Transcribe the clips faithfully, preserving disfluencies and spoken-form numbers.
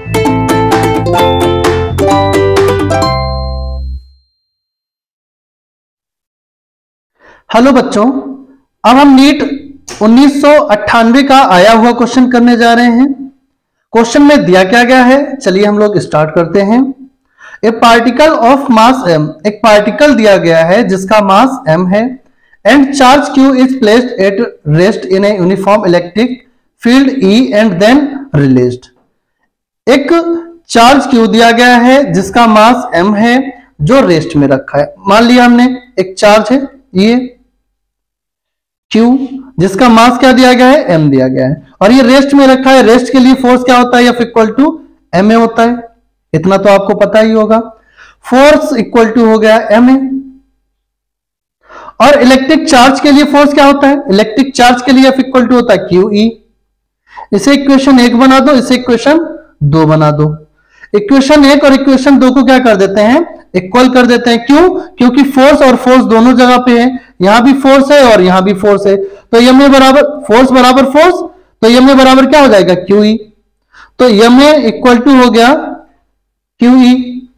Hello बच्चों, अब हम नीट उन्नीस सौ अट्ठानवे का आया हुआ क्वेश्चन करने जा रहे हैं। क्वेश्चन में दिया क्या गया है, चलिए हम लोग स्टार्ट करते हैं। A particle of mass m, एक पार्टिकल दिया गया है जिसका मास m है and charge q is placed at rest in a uniform electric field E and then released. एक चार्ज q दिया गया है जिसका मास m है जो रेस्ट में रखा है। मान लिया हमने एक चार्ज है ये Q जिसका मास क्या दिया गया है, m दिया गया है और ये रेस्ट में रखा है। रेस्ट के लिए फोर्स क्या होता है, F equal to M A होता है, इतना तो आपको पता ही होगा। फोर्स इक्वल टू हो गया एम ए। और इलेक्ट्रिक चार्ज के लिए फोर्स क्या होता है, इलेक्ट्रिक चार्ज के लिए F इक्वल टू होता है क्यू ई। इसे इक्वेशन एक बना दो, इसे इक्वेशन दो बना दो। इक्वेशन एक और इक्वेशन दो को क्या कर देते हैं, इक्वल कर देते हैं। क्यों? क्योंकि फोर्स और फोर्स दोनों जगह पे है, यहां भी फोर्स है और यहां भी फोर्स है, तो एम ए बराबर फोर्स बराबर फोर्स, तो एम ए बराबर क्या हो जाएगा, क्यू ई। तो एम ए इक्वल टू हो गया क्यू ई,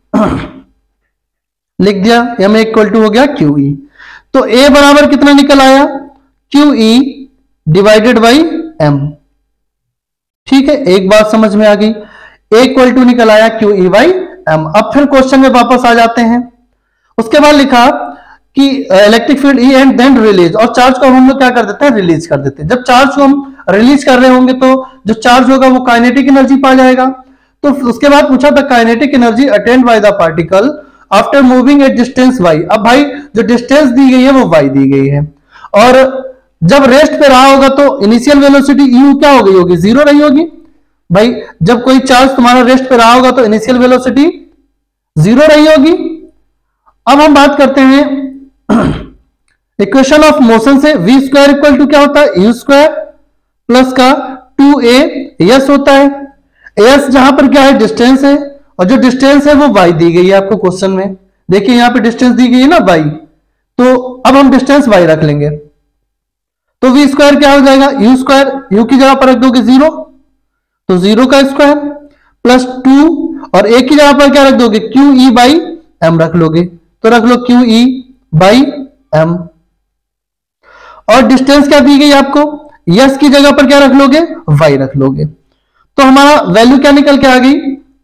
लिख दिया एम ए इक्वल टू हो गया क्यू ई। तो ए बराबर कितना निकल आया, Q E divided by M. ठीक है, एक बात समझ में आ गई, ए इक्वल टू निकल आया क्यू ई बाई एम। अब फिर क्वेश्चन में वापस आ जाते हैं। उसके बाद लिखा कि electric field E and then release, और चार्ज को हम लोग क्या कर देते हैं, रिलीज कर देते हैं। जब चार्ज को हम रिलीज कर रहे होंगे तो जो चार्ज होगा वो काइनेटिक एनर्जी पा जाएगा। तो उसके बाद पूछा था kinetic energy attained by the particle after moving at distance Y. अब भाई जो डिस्टेंस दी गई है वो वाई दी गई है, और जब रेस्ट पे रहा होगा तो इनिशियल वेलोसिटी यू क्या हो गई होगी, जीरो रही होगी। भाई जब कोई चार्ज तुम्हारा रेस्ट पे रहा होगा तो इनिशियल वेलोसिटी जीरो रही होगी। अब हम बात करते हैं इक्वेशन ऑफ मोशन से। वी स्क्वायर इक्वल टू क्या होता है, यू स्क्वायर प्लस का टू ए एस होता है। एस जहां पर क्या है, डिस्टेंस है, और जो डिस्टेंस है वो वाई दी गई है आपको क्वेश्चन में। देखिए यहां पे डिस्टेंस दी गई है ना वाई, तो अब हम डिस्टेंस वाई रख लेंगे। तो वी स्क्वायर क्या हो जाएगा, यू स्क्वायर, यू की जगह पर रख दोगे जीरो, तो जीरो का स्क्वायर प्लस टू, और एक की जगह पर क्या रख दोगे, क्यू ई बाई एम रख लोगे, तो रख लो क्यू ई बाई एम। और डिस्टेंस क्या दी गई आपको, यस की जगह पर क्या रख लोगे, वाई रख लोगे। तो हमारा वैल्यू क्या निकल के आ गई,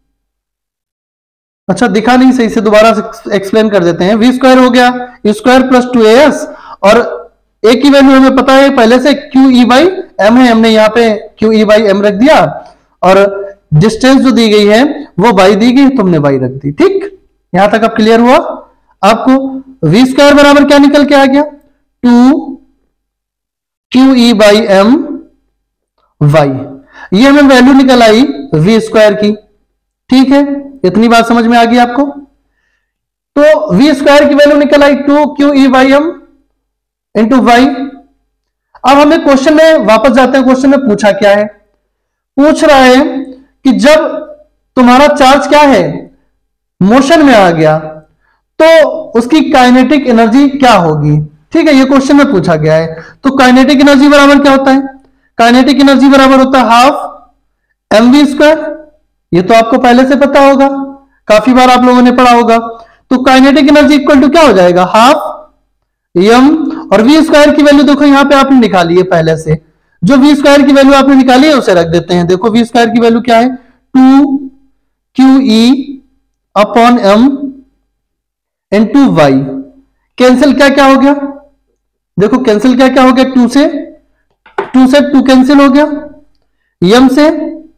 अच्छा दिखा नहीं सही से, दोबारा से एक्सप्लेन कर देते हैं। वी स्क्वायर हो गया U square plus two A S, और ए की वैल्यू हमें पता है पहले से क्यू ई बाई एम है, हमने यहाँ पे क्यू ई बाई एम रख दिया, और डिस्टेंस जो दी गई है वो वाई दी गई, तुमने वाई रख दी। ठीक, यहां तक अब क्लियर हुआ आपको। वी स्क्वायर बराबर क्या निकल के आ गया, two Q E by M Y, ये हमें वैल्यू निकल आई वी स्क्वायर की। ठीक है, इतनी बात समझ में आ गई आपको। तो वी स्क्वायर की वैल्यू निकल आई two Q E by M into Y. अब हमें क्वेश्चन में वापस जाते हैं। क्वेश्चन में पूछा क्या है, पूछ रहा है कि जब तुम्हारा चार्ज क्या है, मोशन में आ गया, तो उसकी काइनेटिक एनर्जी क्या होगी। ठीक है, ये क्वेश्चन में पूछा गया है। तो काइनेटिक एनर्जी बराबर क्या होता है, काइनेटिक एनर्जी बराबर होता है हाफ एम वी स्क्वायर। ये तो आपको पहले से पता होगा, काफी बार आप लोगों ने पढ़ा होगा। तो काइनेटिक एनर्जी इक्वल टू क्या हो जाएगा, हाफ एम, और वी स्क्वायर की वैल्यू देखो यहां पे आपने निकाली है पहले से, जो वी स्क्वायर की वैल्यू आपने निकाली है उसे रख देते हैं। देखो वी स्क्वायर की वैल्यू क्या है, two Q E upon M into Y. Cancel क्या क्या हो गया, देखो कैंसिल क्या क्या हो गया, टू से टू से टू कैंसिल हो गया, यम से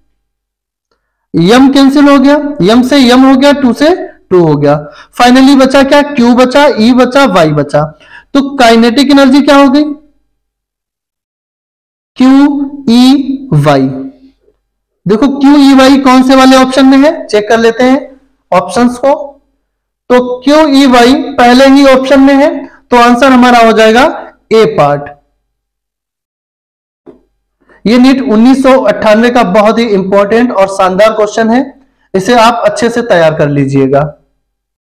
यम कैंसिल हो गया, यम से यम हो गया, टू से टू हो गया। फाइनली बचा क्या, क्यू बचा, ई बचा, वाई बचा। तो काइनेटिक एनर्जी क्या हो गई, क्यू ई वाई। देखो क्यू ई वाई कौन से वाले ऑप्शन में है, चेक कर लेते हैं ऑप्शंस को। तो क्यू ई वाई पहले ही ऑप्शन में है, तो आंसर हमारा हो जाएगा ए पार्ट। ये नीट उन्नीस सौ अट्ठानवे का बहुत ही इंपॉर्टेंट और शानदार क्वेश्चन है, इसे आप अच्छे से तैयार कर लीजिएगा।